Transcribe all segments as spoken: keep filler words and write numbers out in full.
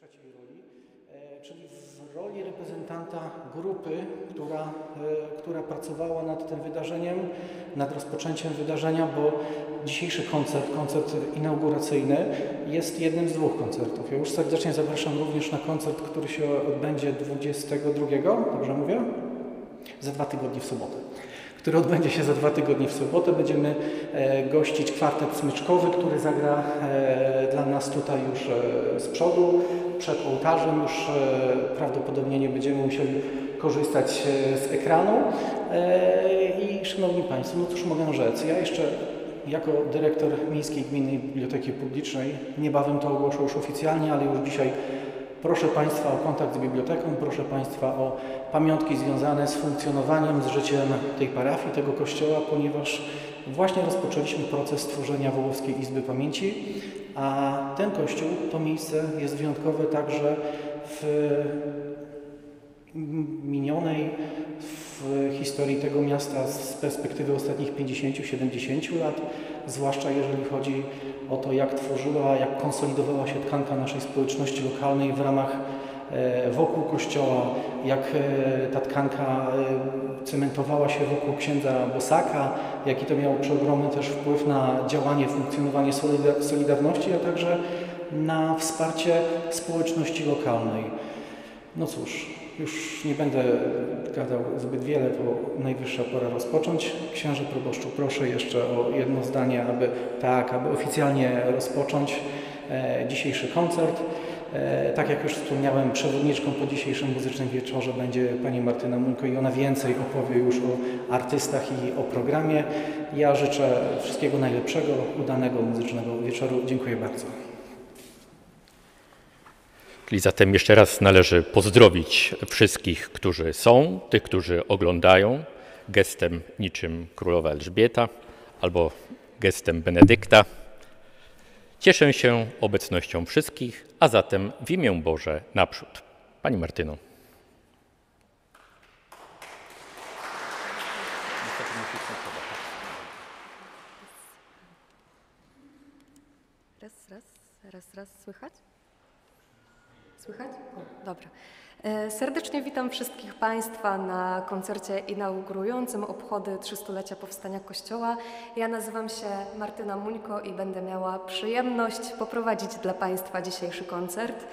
trzeciej roli, czyli w roli reprezentanta grupy, która, która pracowała nad tym wydarzeniem, nad rozpoczęciem wydarzenia, bo dzisiejszy koncert, koncert inauguracyjny jest jednym z dwóch koncertów. Ja już serdecznie zapraszam również na koncert, który się odbędzie dwudziestego drugiego, dobrze mówię? Za dwa tygodnie w sobotę. który odbędzie się za dwa tygodnie w sobotę. Będziemy e, gościć kwartet smyczkowy, który zagra e, dla nas tutaj już e, z przodu, przed ołtarzem. Już e, prawdopodobnie nie będziemy musieli korzystać e, z ekranu. E, I szanowni Państwo, no cóż mogę rzec, ja jeszcze jako dyrektor Miejskiej Gminnej Biblioteki Publicznej, niebawem to ogłoszę już oficjalnie, ale już dzisiaj proszę Państwa o kontakt z biblioteką, proszę Państwa o pamiątki związane z funkcjonowaniem, z życiem tej parafii, tego kościoła, ponieważ właśnie rozpoczęliśmy proces tworzenia Wołowskiej Izby Pamięci, a ten kościół, to miejsce jest wyjątkowe także w minionej w historii tego miasta z perspektywy ostatnich pięćdziesięciu siedemdziesięciu lat, zwłaszcza jeżeli chodzi o to, jak tworzyła, jak konsolidowała się tkanka naszej społeczności lokalnej w ramach e, wokół kościoła, jak e, ta tkanka e, cementowała się wokół księdza Bosaka, jaki to miało przeogromny też wpływ na działanie, funkcjonowanie Solidarności, a także na wsparcie społeczności lokalnej. No cóż, już nie będę gadał zbyt wiele, bo najwyższa pora rozpocząć. Księże proboszczu, proszę jeszcze o jedno zdanie, aby tak, aby oficjalnie rozpocząć e, dzisiejszy koncert. E, tak jak już wspomniałem, przewodniczką po dzisiejszym muzycznym wieczorze będzie pani Martyna Muńko i ona więcej opowie już o artystach i o programie. Ja życzę wszystkiego najlepszego, udanego muzycznego wieczoru. Dziękuję bardzo. Czyli zatem jeszcze raz należy pozdrowić wszystkich, którzy są, tych, którzy oglądają, gestem niczym królowa Elżbieta albo gestem Benedykta. Cieszę się obecnością wszystkich, a zatem w imię Boże naprzód. Pani Martyno. Raz, raz, raz, raz, słychać? Słychać? O, dobra. Serdecznie witam wszystkich Państwa na koncercie inaugurującym obchody trzystulecia powstania Kościoła. Ja nazywam się Martyna Muńko i będę miała przyjemność poprowadzić dla Państwa dzisiejszy koncert.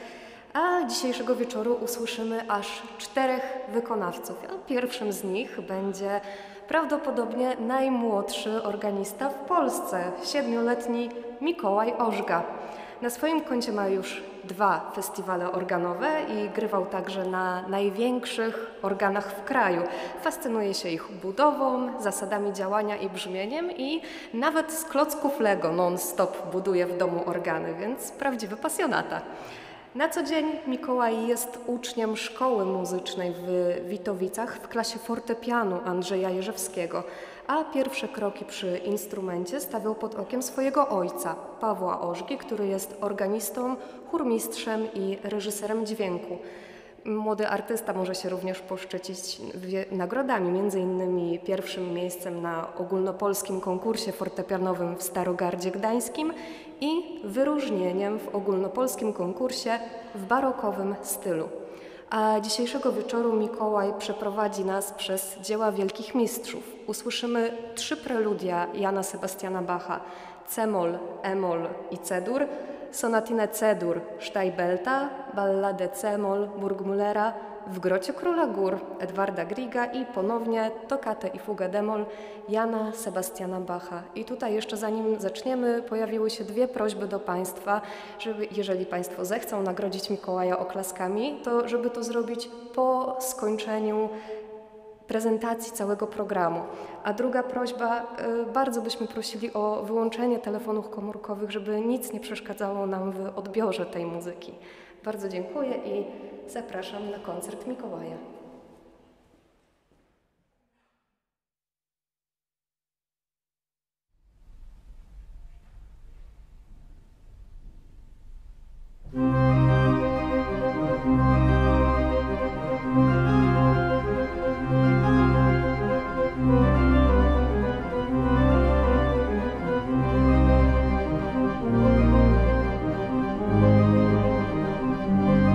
A dzisiejszego wieczoru usłyszymy aż czterech wykonawców. A pierwszym z nich będzie prawdopodobnie najmłodszy organista w Polsce, siedmioletni Mikołaj Ożga. Na swoim koncie ma już dwa festiwale organowe i grywał także na największych organach w kraju. Fascynuje się ich budową, zasadami działania i brzmieniem i nawet z klocków Lego non-stop buduje w domu organy, więc prawdziwy pasjonata. Na co dzień Mikołaj jest uczniem szkoły muzycznej w Witowicach w klasie fortepianu Andrzeja Jerzewskiego, a pierwsze kroki przy instrumencie stawiał pod okiem swojego ojca, Pawła Ożgi, który jest organistą, chórmistrzem i reżyserem dźwięku. Młody artysta może się również poszczycić nagrodami, między innymi pierwszym miejscem na ogólnopolskim konkursie fortepianowym w Starogardzie Gdańskim i wyróżnieniem w ogólnopolskim konkursie w barokowym stylu. A dzisiejszego wieczoru Mikołaj przeprowadzi nas przez dzieła wielkich mistrzów. Usłyszymy trzy preludia Jana Sebastiana Bacha, C-moll, E-moll i C-dur, sonatinę C-dur Steibelta, balladę C-moll Burgmullera, W grocie Króla Gór Edwarda Grieга i ponownie tokatę i fugę D-moll Jana Sebastiana Bacha. I tutaj jeszcze zanim zaczniemy, pojawiły się dwie prośby do Państwa, żeby jeżeli Państwo zechcą nagrodzić Mikołaja oklaskami, to żeby to zrobić po skończeniu prezentacji całego programu. A druga prośba, bardzo byśmy prosili o wyłączenie telefonów komórkowych, żeby nic nie przeszkadzało nam w odbiorze tej muzyki. Bardzo dziękuję i zapraszam na koncert Mikołaja. Thank you.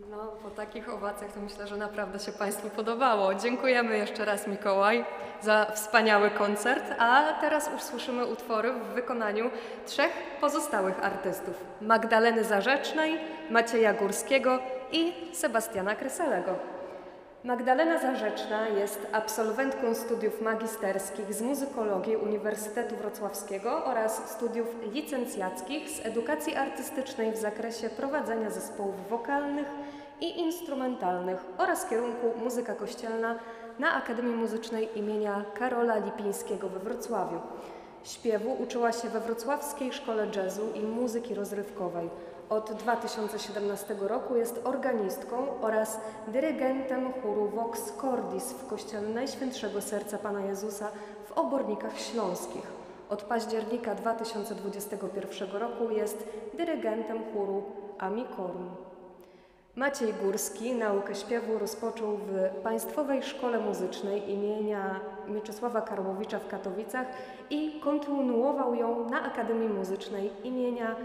No, po takich owacjach to myślę, że naprawdę się Państwu podobało. Dziękujemy jeszcze raz, Mikołaj, za wspaniały koncert, a teraz usłyszymy utwory w wykonaniu trzech pozostałych artystów. Magdaleny Zarzecznej, Macieja Górskiego i Sebastiana Kryselego. Magdalena Zarzeczna jest absolwentką studiów magisterskich z muzykologii Uniwersytetu Wrocławskiego oraz studiów licencjackich z edukacji artystycznej w zakresie prowadzenia zespołów wokalnych i instrumentalnych oraz kierunku muzyka kościelna na Akademii Muzycznej imienia Karola Lipińskiego we Wrocławiu. Śpiewu uczyła się we Wrocławskiej Szkole Jazzu i Muzyki Rozrywkowej. Od dwa tysiące siedemnastego roku jest organistką oraz dyrygentem chóru Vox Cordis w kościele Najświętszego Serca Pana Jezusa w Obornikach Śląskich. Od października dwa tysiące dwudziestego pierwszego roku jest dyrygentem chóru Amicorum. Maciej Górski naukę śpiewu rozpoczął w Państwowej Szkole Muzycznej imienia Mieczysława Karłowicza w Katowicach i kontynuował ją na Akademii Muzycznej imienia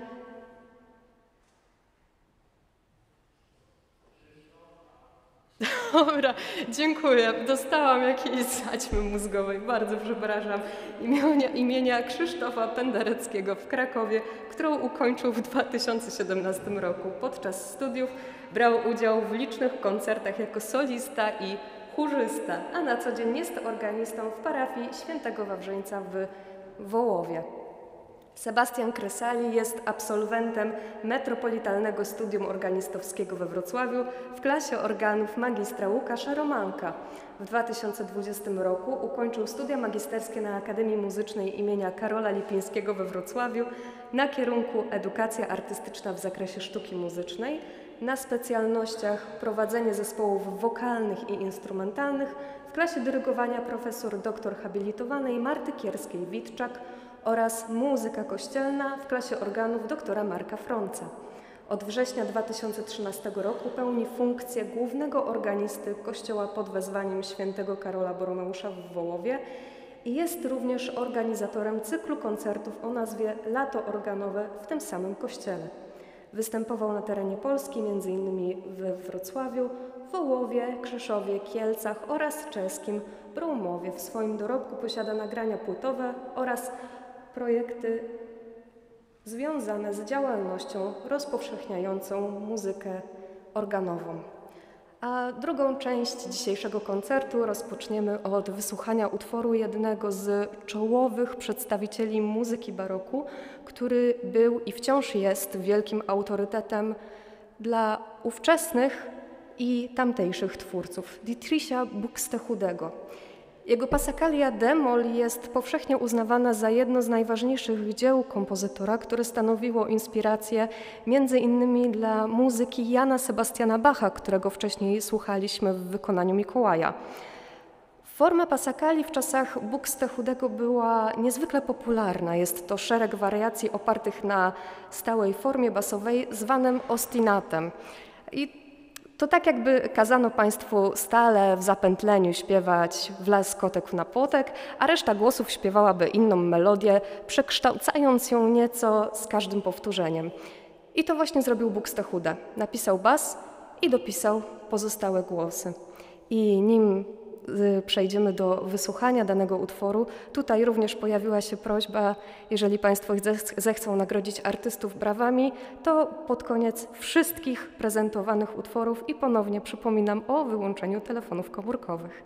Dobra, dziękuję. Dostałam jakiejś zaćmy mózgowej, bardzo przepraszam. Imienia, imienia Krzysztofa Pendereckiego w Krakowie, którą ukończył w dwa tysiące siedemnastym roku. Podczas studiów brał udział w licznych koncertach jako solista i chórzysta, a na co dzień jest organistą w parafii Świętego Wawrzyńca w Wołowie. Sebastian Krysali jest absolwentem Metropolitalnego Studium Organistowskiego we Wrocławiu w klasie organów magistra Łukasza Romanka. W dwa tysiące dwudziestym roku ukończył studia magisterskie na Akademii Muzycznej imienia Karola Lipińskiego we Wrocławiu na kierunku Edukacja Artystyczna w zakresie sztuki muzycznej, na specjalnościach prowadzenie zespołów wokalnych i instrumentalnych w klasie dyrygowania profesor doktor habilitowanej Marty Kierskiej-Witczak oraz muzyka kościelna w klasie organów doktora Marka Fronca. Od września dwa tysiące trzynastego roku pełni funkcję głównego organisty kościoła pod wezwaniem świętego Karola Boromeusza w Wołowie i jest również organizatorem cyklu koncertów o nazwie Lato Organowe w tym samym kościele. Występował na terenie Polski, między innymi we Wrocławiu, Wołowie, Krzeszowie, Kielcach oraz czeskim Broumowie. W swoim dorobku posiada nagrania płytowe oraz projekty związane z działalnością rozpowszechniającą muzykę organową. A drugą część dzisiejszego koncertu rozpoczniemy od wysłuchania utworu jednego z czołowych przedstawicieli muzyki baroku, który był i wciąż jest wielkim autorytetem dla ówczesnych i tamtejszych twórców, Dietricha Buxtehudego. Jego Passacaglia d-moll jest powszechnie uznawana za jedno z najważniejszych dzieł kompozytora, które stanowiło inspirację między innymi dla muzyki Jana Sebastiana Bacha, którego wcześniej słuchaliśmy w wykonaniu Mikołaja. Forma Passacagli w czasach Buxtehudego była niezwykle popularna. Jest to szereg wariacji opartych na stałej formie basowej zwanym ostinatem. I to tak jakby kazano Państwu stale w zapętleniu śpiewać w las kotek na płotek, a reszta głosów śpiewałaby inną melodię, przekształcając ją nieco z każdym powtórzeniem. I to właśnie zrobił Buxtehude. Napisał bas i dopisał pozostałe głosy. I nim przejdziemy do wysłuchania danego utworu, tutaj również pojawiła się prośba, jeżeli Państwo zechcą nagrodzić artystów brawami, to pod koniec wszystkich prezentowanych utworów i ponownie przypominam o wyłączeniu telefonów komórkowych.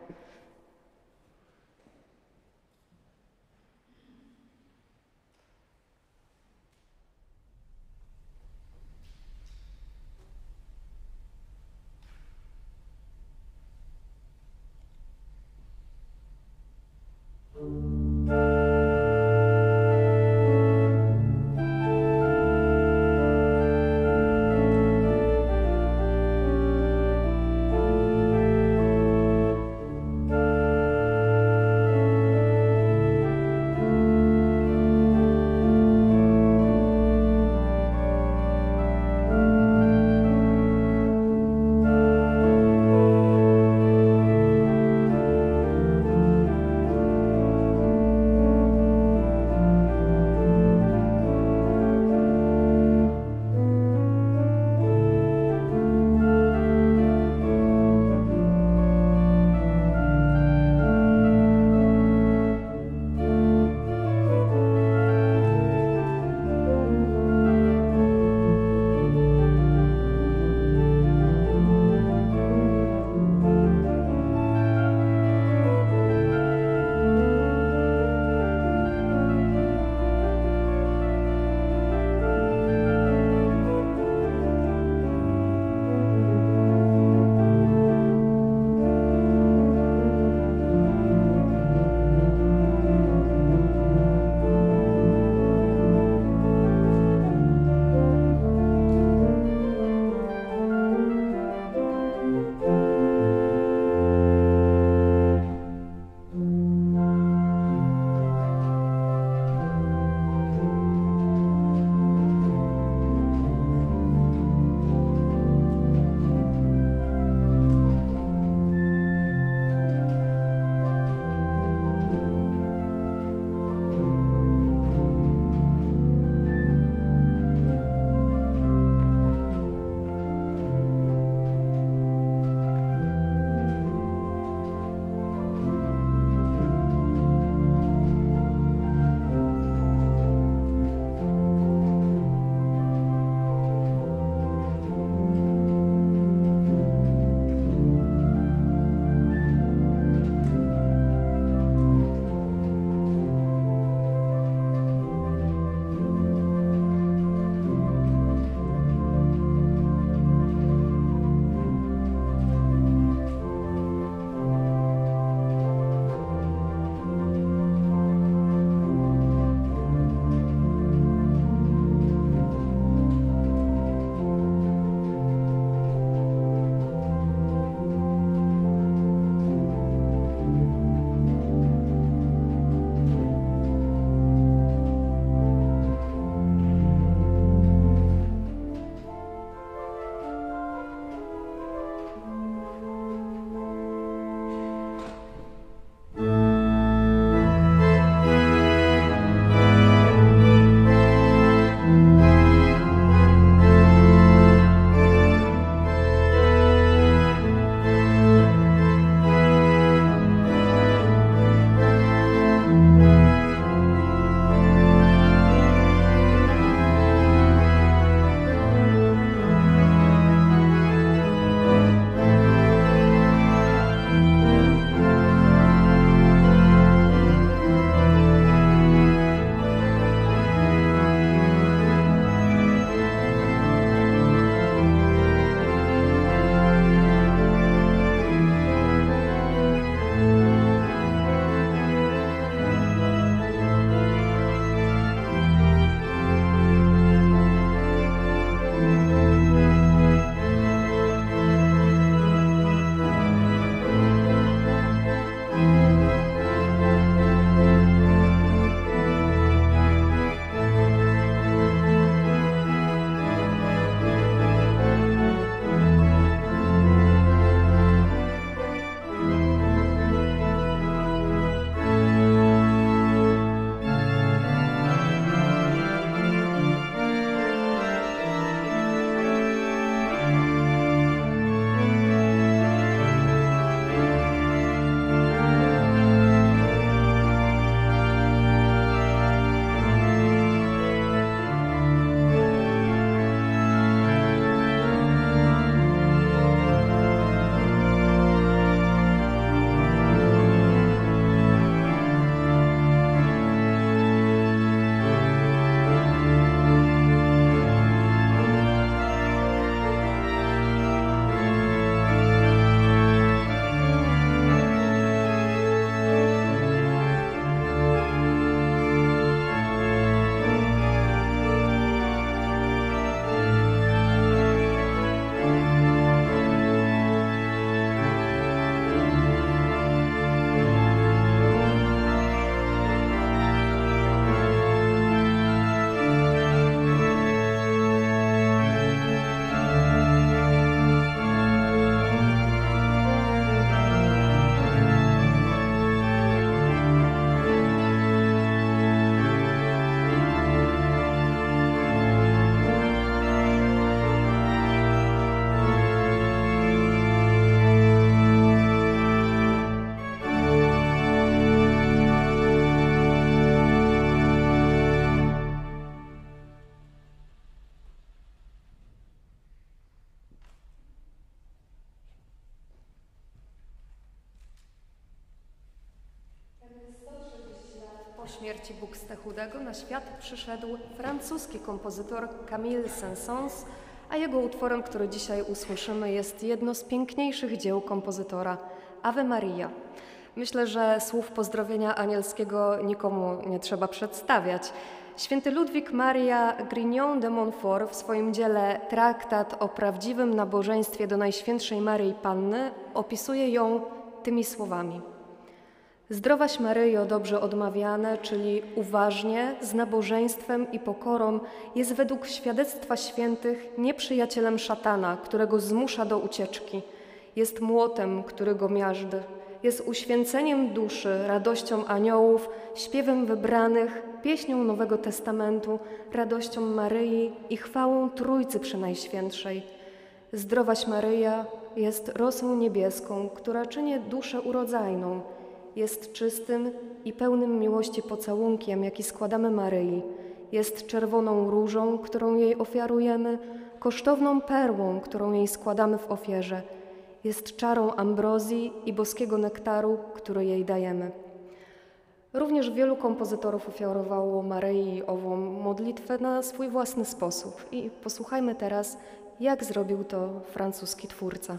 śmierci Buxtehudego na świat przyszedł francuski kompozytor Camille Saint-Saëns, a jego utworem, który dzisiaj usłyszymy, jest jedno z piękniejszych dzieł kompozytora – Ave Maria. Myślę, że słów pozdrowienia anielskiego nikomu nie trzeba przedstawiać. Święty Ludwik Maria Grignon de Montfort w swoim dziele Traktat o prawdziwym nabożeństwie do Najświętszej Maryi Panny opisuje ją tymi słowami. Zdrowaś Maryjo dobrze odmawiane, czyli uważnie, z nabożeństwem i pokorą, jest według świadectwa świętych nieprzyjacielem szatana, którego zmusza do ucieczki. Jest młotem, który go miażdży. Jest uświęceniem duszy, radością aniołów, śpiewem wybranych, pieśnią Nowego Testamentu, radością Maryi i chwałą Trójcy Przenajświętszej. Zdrowaś Maryja jest rosą niebieską, która czyni duszę urodzajną. Jest czystym i pełnym miłości pocałunkiem, jaki składamy Maryi. Jest czerwoną różą, którą jej ofiarujemy, kosztowną perłą, którą jej składamy w ofierze. Jest czarą ambrozji i boskiego nektaru, który jej dajemy. Również wielu kompozytorów ofiarowało Maryi ową modlitwę na swój własny sposób. I posłuchajmy teraz, jak zrobił to francuski twórca.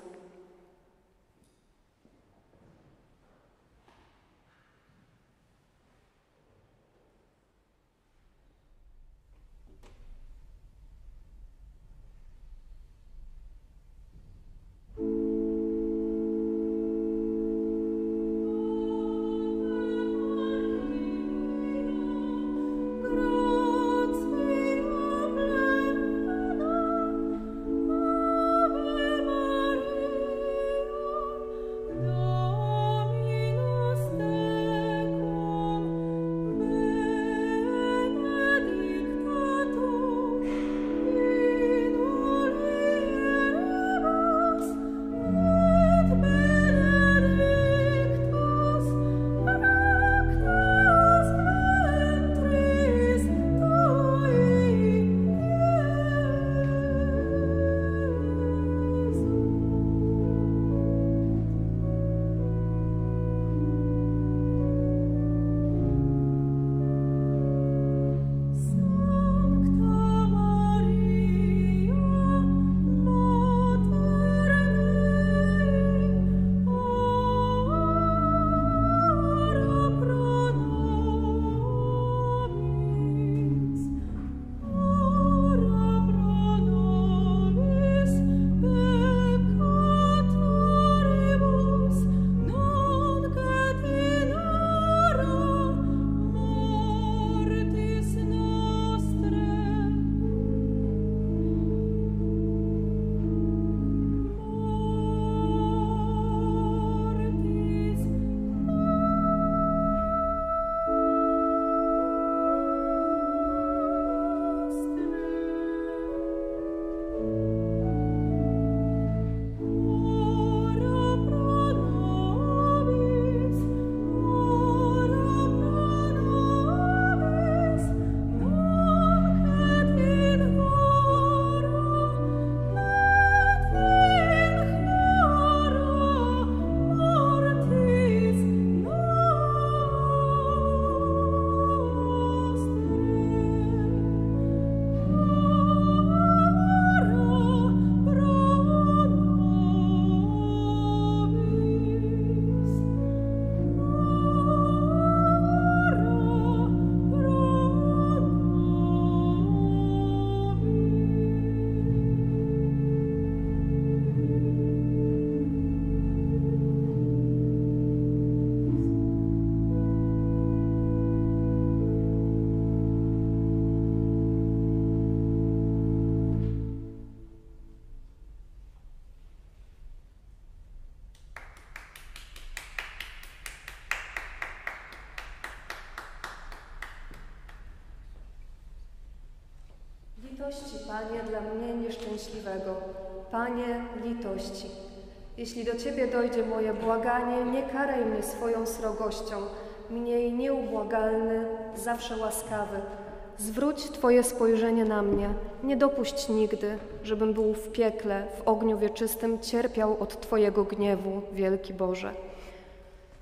Litości, Panie, dla mnie nieszczęśliwego. Panie, litości. Jeśli do Ciebie dojdzie moje błaganie, nie karaj mnie swoją srogością, mniej nieubłagalny, zawsze łaskawy. Zwróć Twoje spojrzenie na mnie, nie dopuść nigdy, żebym był w piekle, w ogniu wieczystym cierpiał od Twojego gniewu, wielki Boże.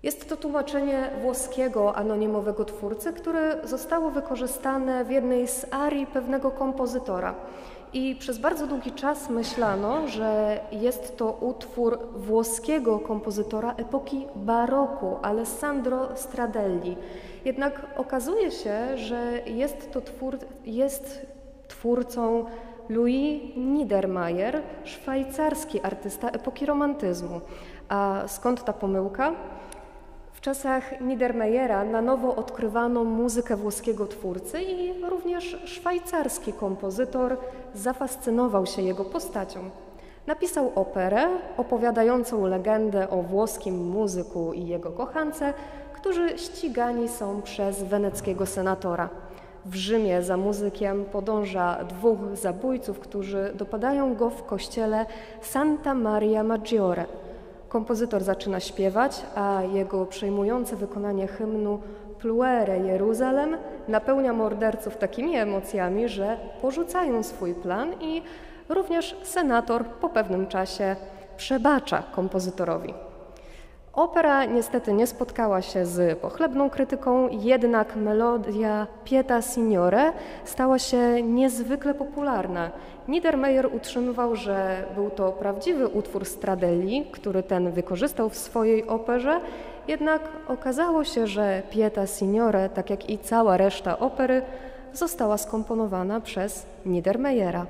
Jest to tłumaczenie włoskiego anonimowego twórcy, które zostało wykorzystane w jednej z arii pewnego kompozytora. I przez bardzo długi czas myślano, że jest to utwór włoskiego kompozytora epoki baroku, Alessandro Stradelli. Jednak okazuje się, że jest to twór, jest twórcą Louis Niedermayer, szwajcarski artysta epoki romantyzmu. A skąd ta pomyłka? W czasach Niedermayera na nowo odkrywano muzykę włoskiego twórcy i również szwajcarski kompozytor zafascynował się jego postacią. Napisał operę opowiadającą legendę o włoskim muzyku i jego kochance, którzy ścigani są przez weneckiego senatora. W Rzymie za muzykiem podąża dwóch zabójców, którzy dopadają go w kościele Santa Maria Maggiore. Kompozytor zaczyna śpiewać, a jego przejmujące wykonanie hymnu Pluere Jeruzalem napełnia morderców takimi emocjami, że porzucają swój plan i również senator po pewnym czasie przebacza kompozytorowi. Opera niestety nie spotkała się z pochlebną krytyką, jednak melodia Pieta Signore stała się niezwykle popularna. Niedermayer utrzymywał, że był to prawdziwy utwór Stradelli, który ten wykorzystał w swojej operze, jednak okazało się, że Pieta Signore, tak jak i cała reszta opery, została skomponowana przez Niedermayera.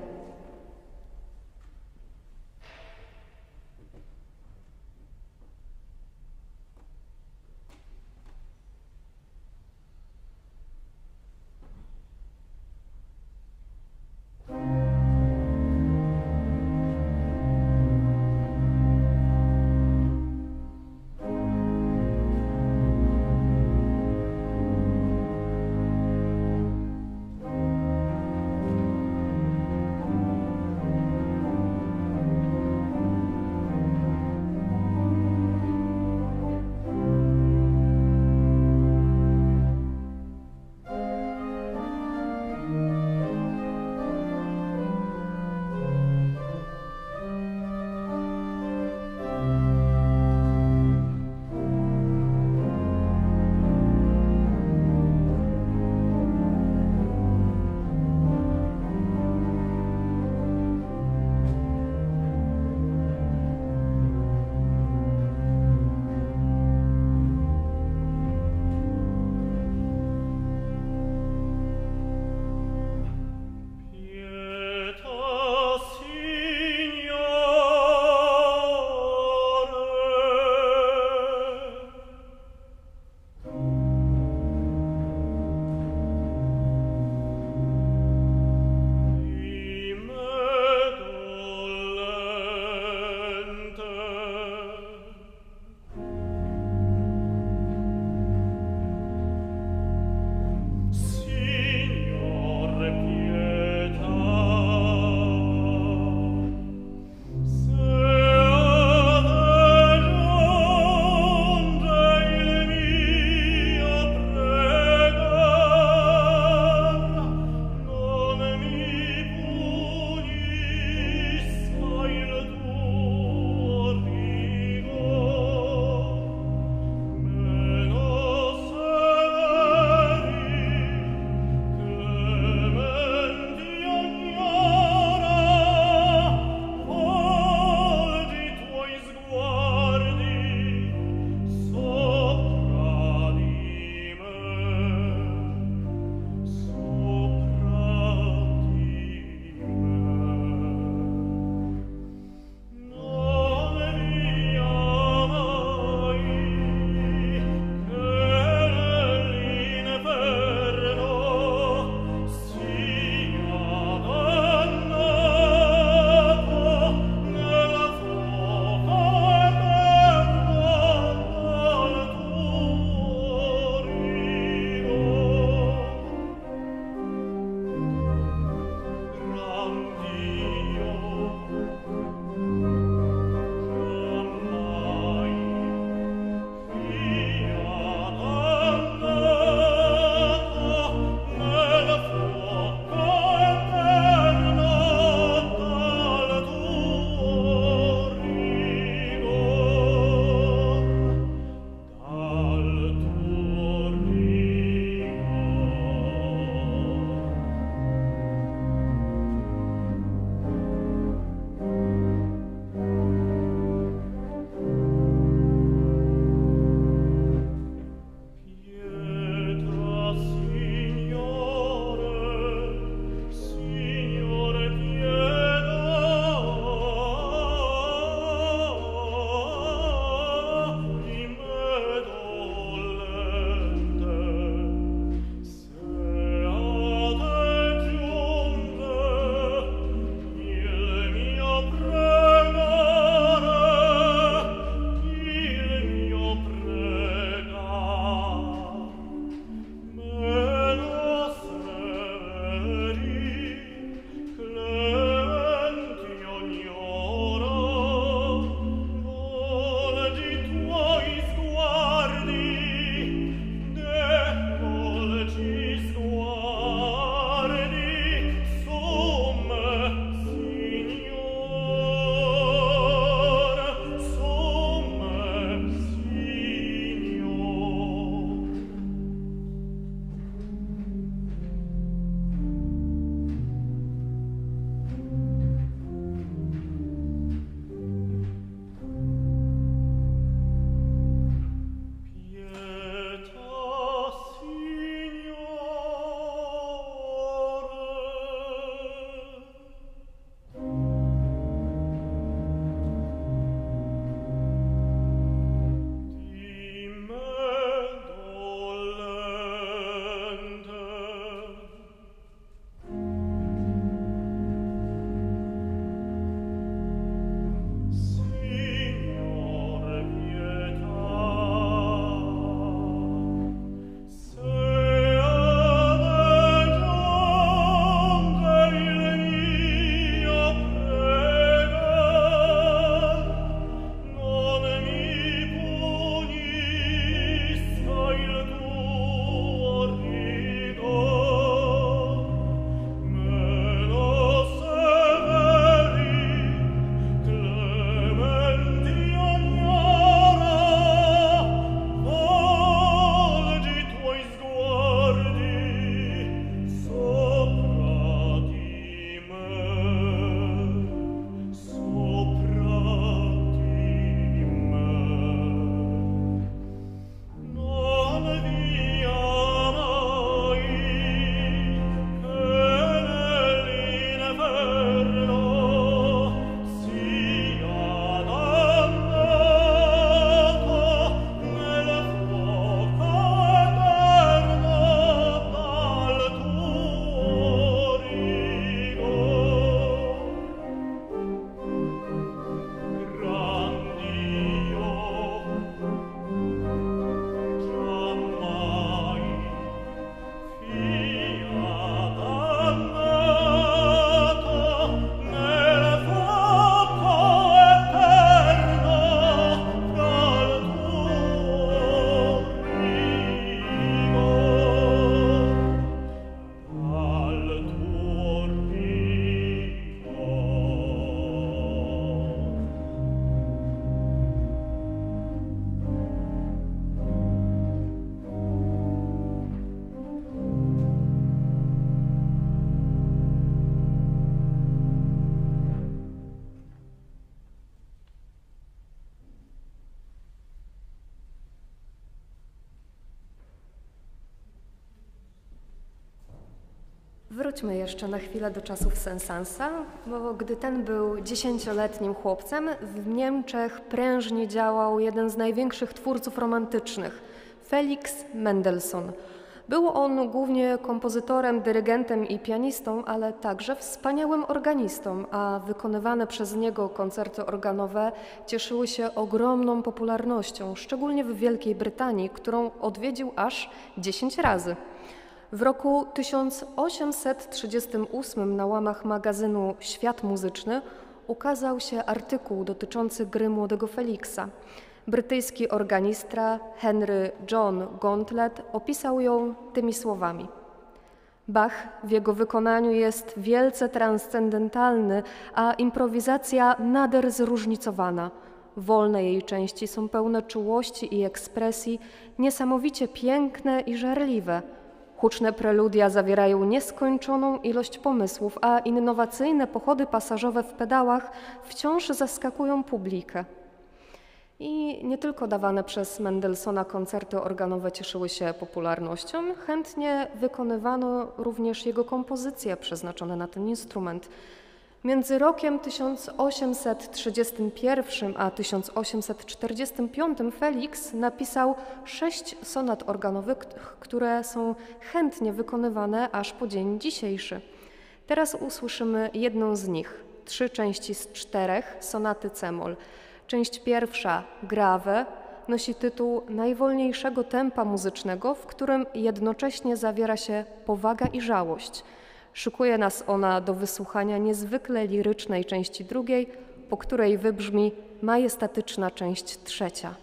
Wróćmy jeszcze na chwilę do czasów Saint-Saënsa, bo gdy ten był dziesięcioletnim chłopcem, w Niemczech prężnie działał jeden z największych twórców romantycznych, Felix Mendelssohn. Był on głównie kompozytorem, dyrygentem i pianistą, ale także wspaniałym organistą, a wykonywane przez niego koncerty organowe cieszyły się ogromną popularnością, szczególnie w Wielkiej Brytanii, którą odwiedził aż dziesięć razy. W roku tysiąc osiemset trzydziestym ósmym na łamach magazynu Świat Muzyczny ukazał się artykuł dotyczący gry młodego Felixa. Brytyjski organista Henry John Gauntlet opisał ją tymi słowami. Bach w jego wykonaniu jest wielce transcendentalny, a improwizacja nader zróżnicowana. Wolne jej części są pełne czułości i ekspresji, niesamowicie piękne i żarliwe. Huczne preludia zawierają nieskończoną ilość pomysłów, a innowacyjne pochody pasażowe w pedałach wciąż zaskakują publikę. I nie tylko dawane przez Mendelssohna koncerty organowe cieszyły się popularnością, chętnie wykonywano również jego kompozycje przeznaczone na ten instrument. Między rokiem tysiąc osiemset trzydziestym pierwszym a tysiąc osiemset czterdziestym piątym Felix napisał sześć sonat organowych, które są chętnie wykonywane aż po dzień dzisiejszy. Teraz usłyszymy jedną z nich, trzy części z czterech sonaty c-moll. Część pierwsza, grave, nosi tytuł najwolniejszego tempa muzycznego, w którym jednocześnie zawiera się powaga i żałość. Szykuje nas ona do wysłuchania niezwykle lirycznej części drugiej, po której wybrzmi majestatyczna część trzecia.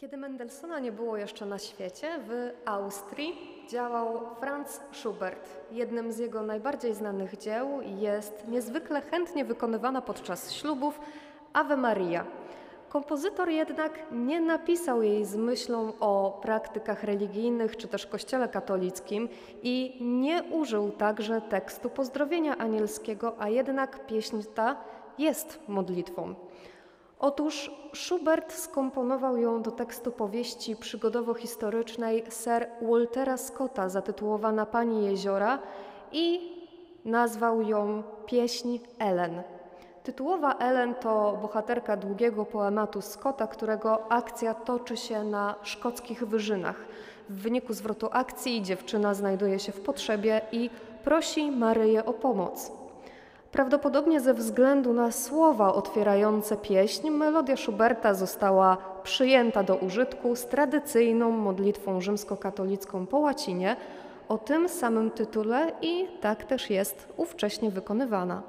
Kiedy Mendelssohna nie było jeszcze na świecie, w Austrii działał Franz Schubert. Jednym z jego najbardziej znanych dzieł jest niezwykle chętnie wykonywana podczas ślubów Ave Maria. Kompozytor jednak nie napisał jej z myślą o praktykach religijnych czy też Kościele katolickim i nie użył także tekstu pozdrowienia anielskiego, a jednak pieśń ta jest modlitwą. Otóż Schubert skomponował ją do tekstu powieści przygodowo-historycznej Sir Waltera Scotta zatytułowana Pani Jeziora i nazwał ją Pieśń Ellen. Tytułowa Ellen to bohaterka długiego poematu Scotta, którego akcja toczy się na szkockich wyżynach. W wyniku zwrotu akcji dziewczyna znajduje się w potrzebie i prosi Maryję o pomoc. Prawdopodobnie ze względu na słowa otwierające pieśń, melodia Schuberta została przyjęta do użytku z tradycyjną modlitwą rzymskokatolicką po łacinie o tym samym tytule i tak też jest ówcześnie wykonywana.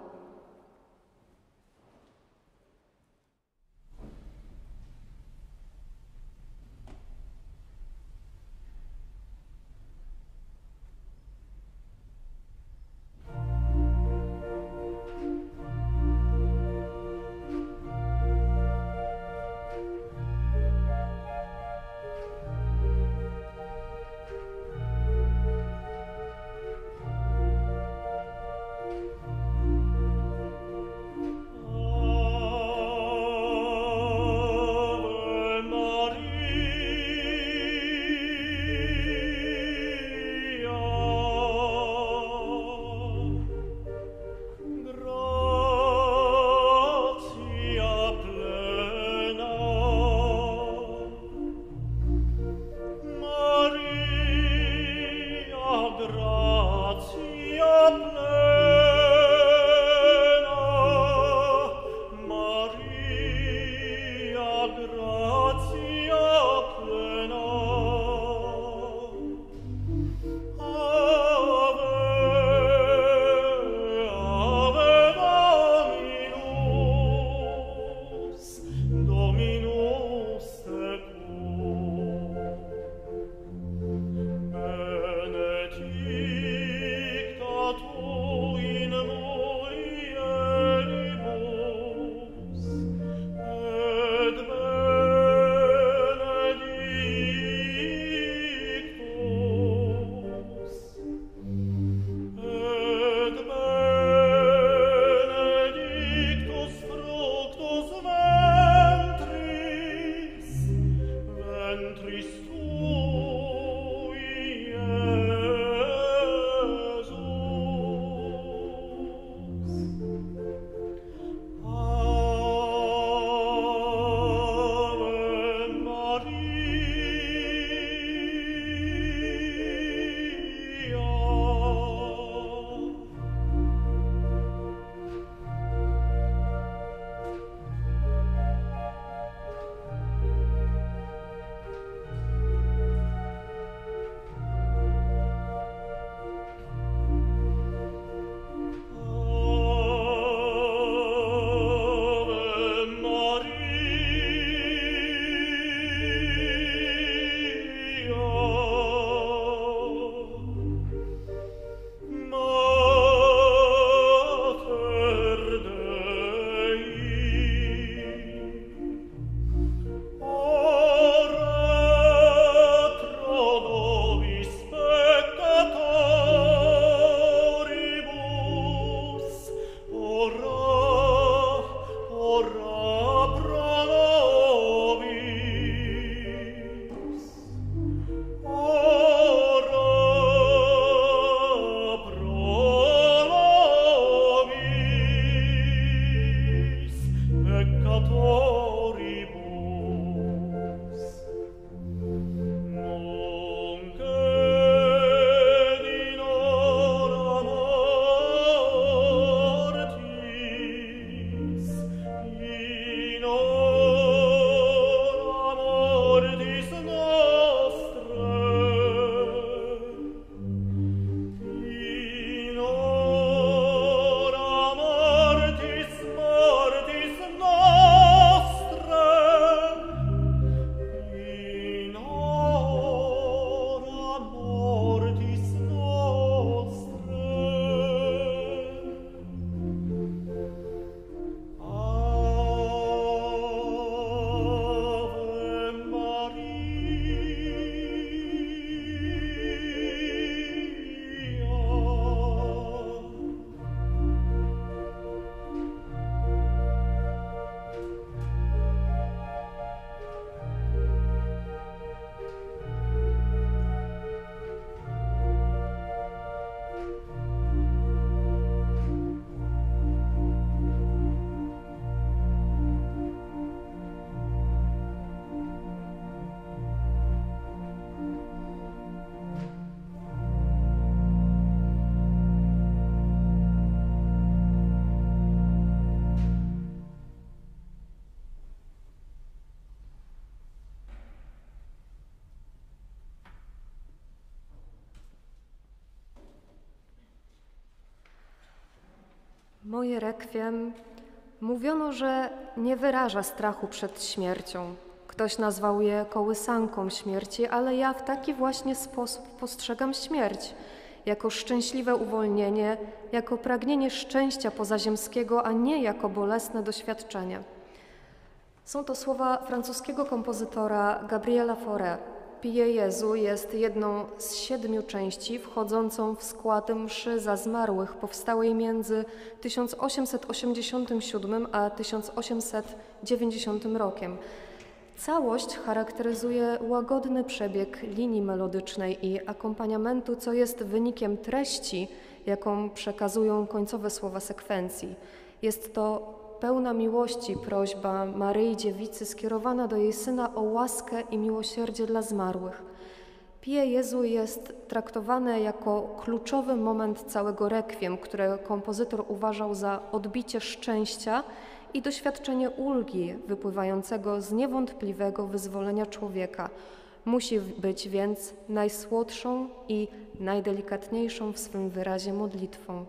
Moje rekwiem mówiono, że nie wyraża strachu przed śmiercią. Ktoś nazwał je kołysanką śmierci, ale ja w taki właśnie sposób postrzegam śmierć. Jako szczęśliwe uwolnienie, jako pragnienie szczęścia pozaziemskiego, a nie jako bolesne doświadczenie. Są to słowa francuskiego kompozytora Gabriela Fauré. Pije Jezu jest jedną z siedmiu części wchodzącą w skład mszy za zmarłych powstałej między tysiąc osiemset osiemdziesiątym siódmym a tysiąc osiemset dziewięćdziesiątym rokiem. Całość charakteryzuje łagodny przebieg linii melodycznej i akompaniamentu, co jest wynikiem treści, jaką przekazują końcowe słowa sekwencji. Jest to pełna miłości prośba Maryi Dziewicy skierowana do jej Syna o łaskę i miłosierdzie dla zmarłych. Pije Jezu jest traktowane jako kluczowy moment całego rekwiem, które kompozytor uważał za odbicie szczęścia i doświadczenie ulgi wypływającego z niewątpliwego wyzwolenia człowieka. Musi być więc najsłodszą i najdelikatniejszą w swym wyrazie modlitwą.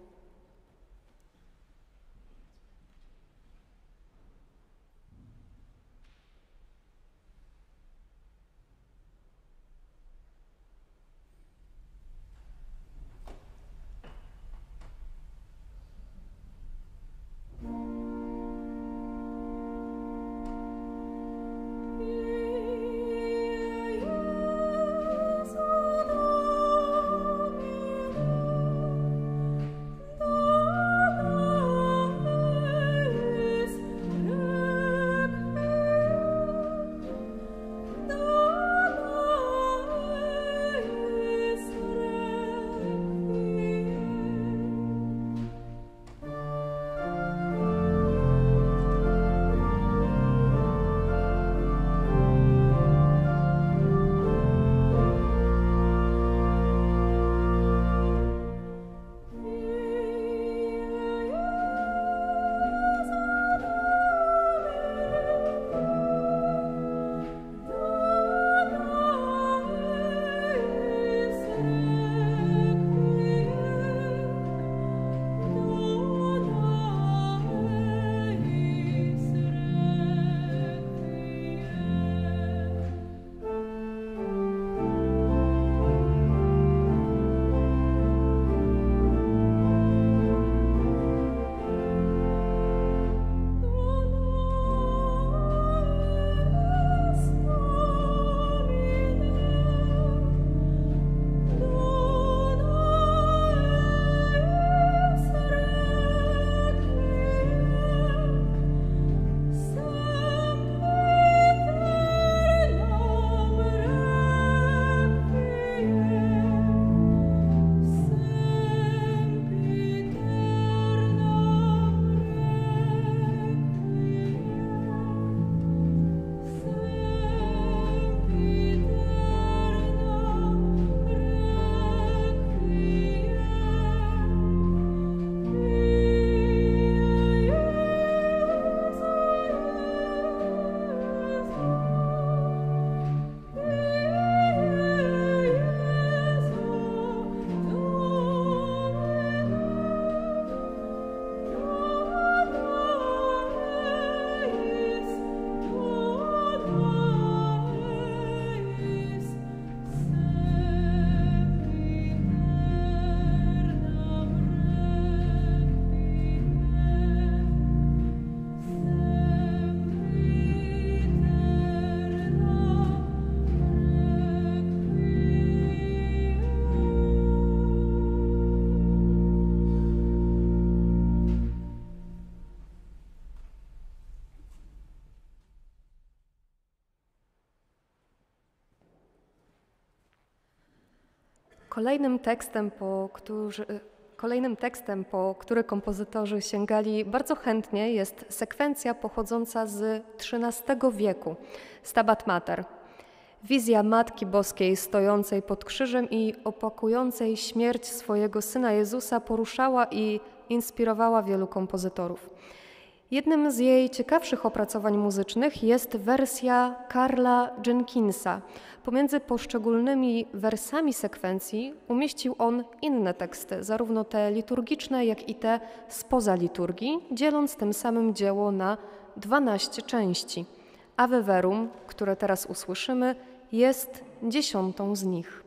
Kolejnym tekstem, po którzy, kolejnym tekstem, po który kompozytorzy sięgali bardzo chętnie, jest sekwencja pochodząca z trzynastego wieku, Stabat Mater. Wizja Matki Boskiej stojącej pod krzyżem i opakującej śmierć swojego Syna Jezusa poruszała i inspirowała wielu kompozytorów. Jednym z jej ciekawszych opracowań muzycznych jest wersja Karla Jenkinsa. Pomiędzy poszczególnymi wersami sekwencji umieścił on inne teksty, zarówno te liturgiczne, jak i te spoza liturgii, dzieląc tym samym dzieło na dwanaście części. Ave Verum, które teraz usłyszymy, jest dziesiątą z nich.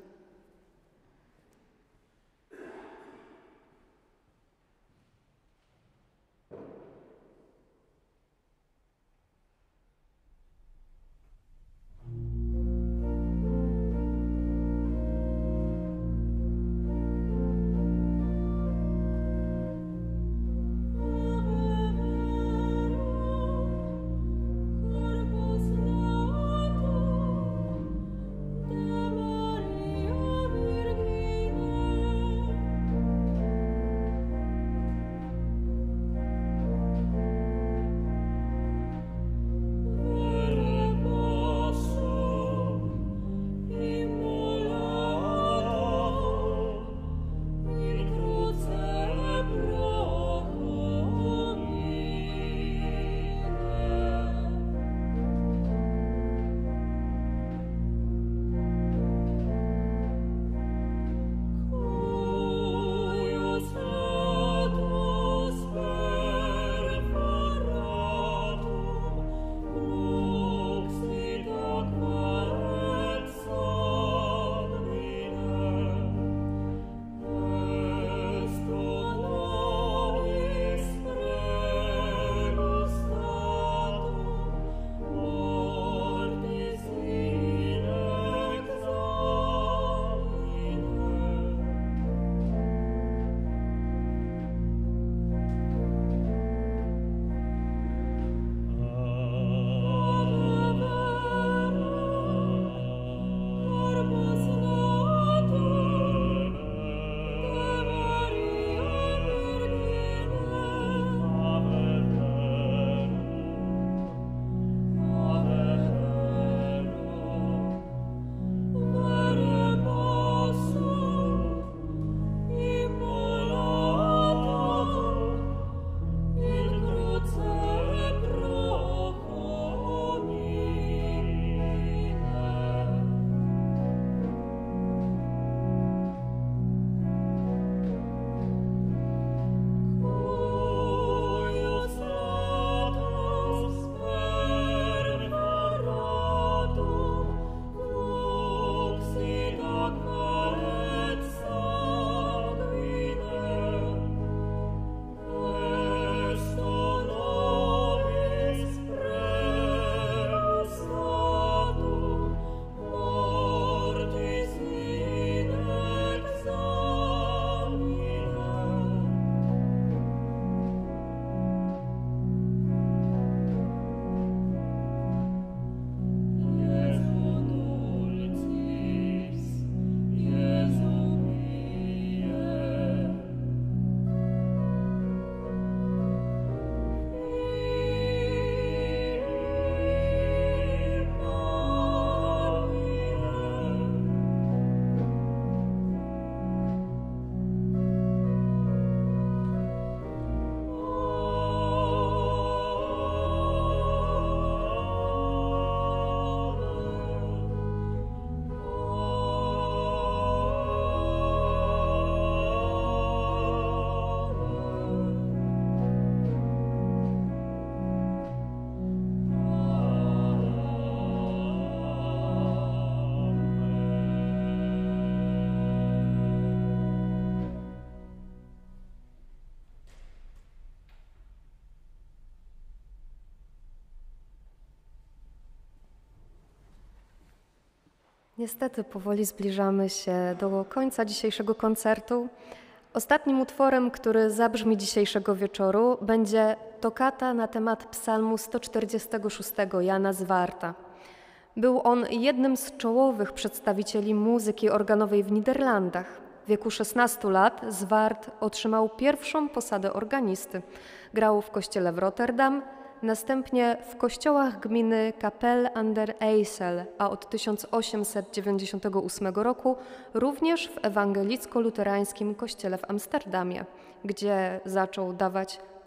Niestety powoli zbliżamy się do końca dzisiejszego koncertu. Ostatnim utworem, który zabrzmi dzisiejszego wieczoru, będzie tokata na temat psalmu sto czterdziestego szóstego Jana Zwarta. Był on jednym z czołowych przedstawicieli muzyki organowej w Niderlandach. W wieku szesnastu lat Zwart otrzymał pierwszą posadę organisty. Grał w kościele w Rotterdam, następnie w kościołach gminy Kapel an der IJssel, a od tysiąc osiemset dziewięćdziesiątego ósmego roku również w ewangelicko-luterańskim kościele w Amsterdamie, gdzie zaczął dawać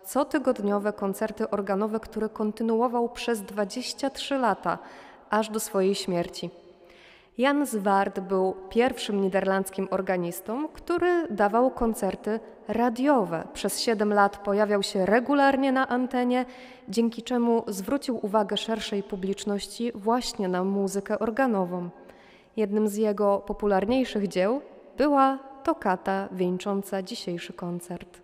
cotygodniowe koncerty organowe, które kontynuował przez dwadzieścia trzy lata, aż do swojej śmierci. Jan Zwart był pierwszym niderlandzkim organistą, który dawał koncerty radiowe. Przez siedem lat pojawiał się regularnie na antenie, dzięki czemu zwrócił uwagę szerszej publiczności właśnie na muzykę organową. Jednym z jego popularniejszych dzieł była tokata wieńcząca dzisiejszy koncert.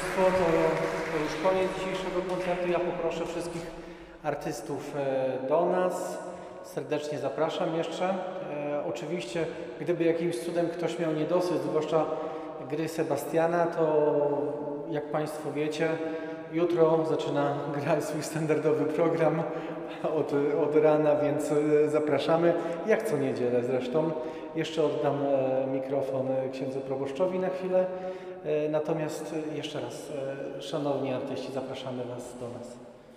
Państwo, to, to już koniec dzisiejszego koncertu. Ja poproszę wszystkich artystów e, do nas. Serdecznie zapraszam jeszcze. E, oczywiście, gdyby jakimś cudem ktoś miał niedosyt, zwłaszcza gry Sebastiana, to jak Państwo wiecie, jutro zaczyna grać swój standardowy program od, od rana, więc e, zapraszamy. Jak co niedzielę zresztą. Jeszcze oddam e, mikrofon księdzu proboszczowi na chwilę. E, natomiast jeszcze raz, e, szanowni artyści, zapraszamy Was do nas.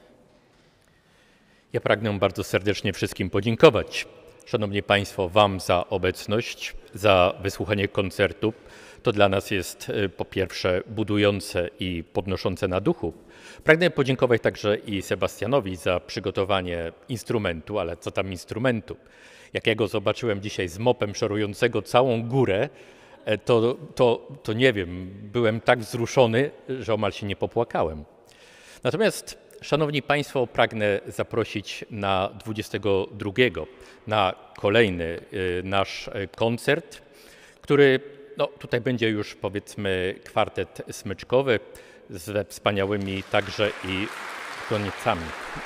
Ja pragnę bardzo serdecznie wszystkim podziękować. Szanowni Państwo, Wam za obecność, za wysłuchanie koncertu. To dla nas jest po pierwsze budujące i podnoszące na duchu. Pragnę podziękować także i Sebastianowi za przygotowanie instrumentu, ale co tam instrumentu? Jak ja go zobaczyłem dzisiaj z mopem szorującego całą górę, to, to, to nie wiem, byłem tak wzruszony, że omal się nie popłakałem. Natomiast, szanowni Państwo, pragnę zaprosić na dwudziestego drugiego na kolejny nasz koncert, który no, tutaj będzie już powiedzmy kwartet smyczkowy ze wspaniałymi także i koniecami.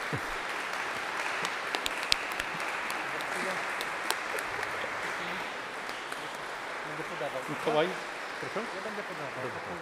Mikołaj, proszę? Ja będę podawał.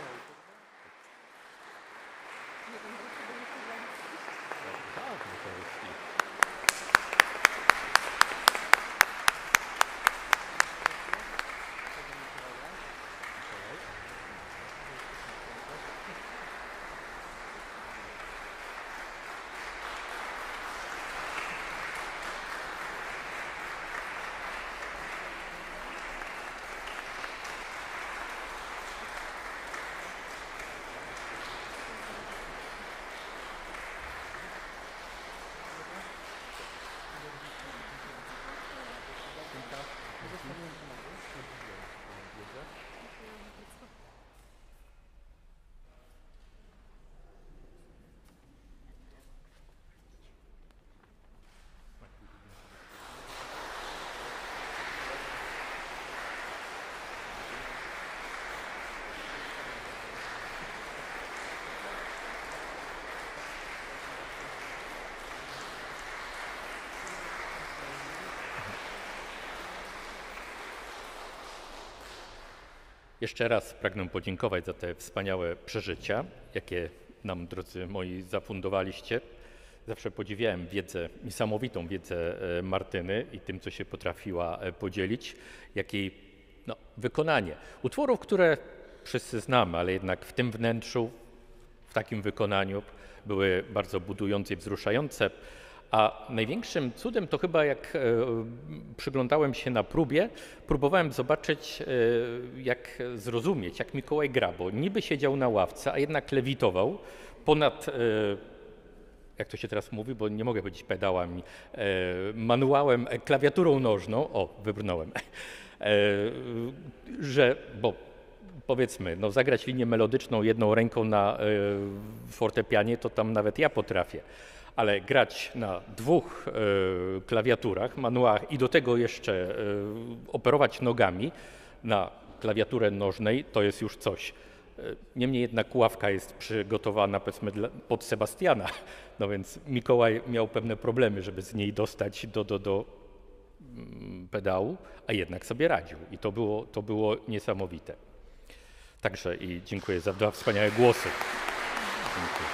Jeszcze raz pragnę podziękować za te wspaniałe przeżycia, jakie nam, drodzy moi, zafundowaliście. Zawsze podziwiałem wiedzę, niesamowitą wiedzę Martyny i tym, co się potrafiła podzielić, jak jej no, wykonanie. Utworów, które wszyscy znamy, ale jednak w tym wnętrzu, w takim wykonaniu były bardzo budujące i wzruszające. A największym cudem to chyba jak e, przyglądałem się na próbie, próbowałem zobaczyć, e, jak zrozumieć, jak Mikołaj gra, bo niby siedział na ławce, a jednak lewitował ponad, e, jak to się teraz mówi, bo nie mogę powiedzieć pedałami, e, manuałem, e, klawiaturą nożną, o, wybrnąłem, e, że, bo powiedzmy, no zagrać linię melodyczną jedną ręką na e, fortepianie, to tam nawet ja potrafię. Ale grać na dwóch e, klawiaturach, manuałach i do tego jeszcze e, operować nogami na klawiaturę nożnej, to jest już coś. E, niemniej jednak ławka jest przygotowana powiedzmy dla, pod Sebastiana, no więc Mikołaj miał pewne problemy, żeby z niej dostać do, do, do mm, pedału, a jednak sobie radził i to było, to było niesamowite. Także i dziękuję za dwa wspaniałe głosy. Dziękuję.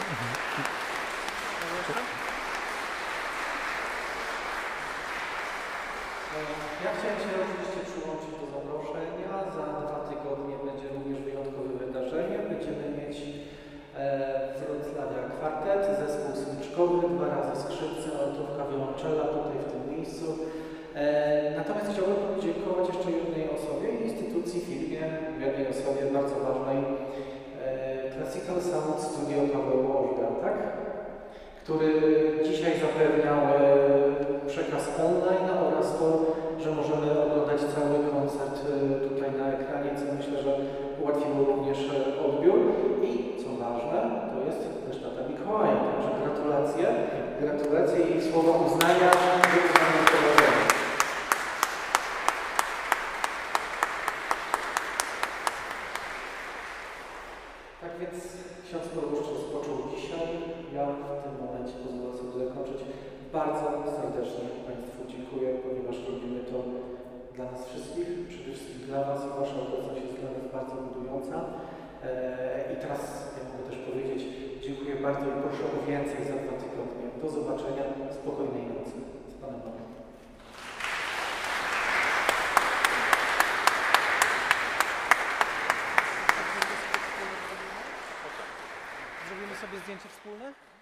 Ja chciałem się oczywiście przyłączyć do zaproszenia. Za dwa tygodnie będzie również wyjątkowe wydarzenie. Będziemy mieć e, w Wrocławiu kwartet, zespół smyczkowy, dwa razy skrzypce, altówka, wiolonczela tutaj w tym miejscu. E, natomiast chciałbym podziękować jeszcze jednej osobie, instytucji, firmie, jednej osobie bardzo ważnej, e, Classical Sound Studio Paweł Łożga, tak? Który dzisiaj zapewniał e, przekaz online oraz to, że możemy oglądać cały koncert e, tutaj na ekranie, co myślę, że ułatwiło również e, odbiór. I co ważne, to jest też data Mikołaja, także gratulacje, gratulacje i słowa uznania wykonania prowadzenia. Tak więc bardzo serdecznie Państwu dziękuję, ponieważ robimy to dla nas wszystkich, przede wszystkim dla Was. Wasza obecność jest dla nas bardzo budująca. I teraz ja mogę też powiedzieć dziękuję bardzo i proszę o więcej za dwa tygodnie. Do zobaczenia, spokojnej nocy. Z Panem Bogiem. Zrobimy sobie zdjęcie wspólne?